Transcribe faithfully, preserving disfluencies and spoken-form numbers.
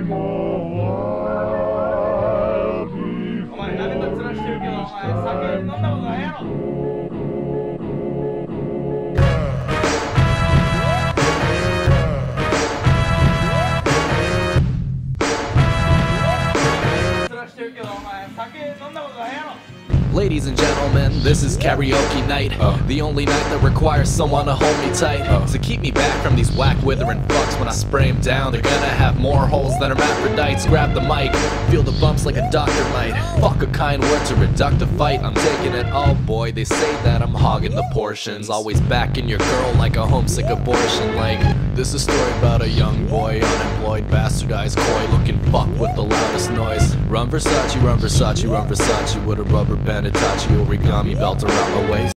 お前何か面してるけど、お前酒飲んだことないやろ。 Ladies and gentlemen, this is karaoke night. uh, The only night that requires someone to hold me tight. uh, To keep me back from these whack withering fucks. When I spray them down, they're gonna have more holes than hermaphrodites. Grab the mic, feel the bumps like a doctor might. Fuck a kind word to reduct a fight. I'm taking it all, boy, they say that I'm hogging the portions. Always backing your girl like a homesick abortion. Like, this is a story about a young boy, unemployed, bastardized, coy looking fuck with the loudest noise. Run Versace, run Versace, run Versace with a rubber band Itachi origami belt around the waist.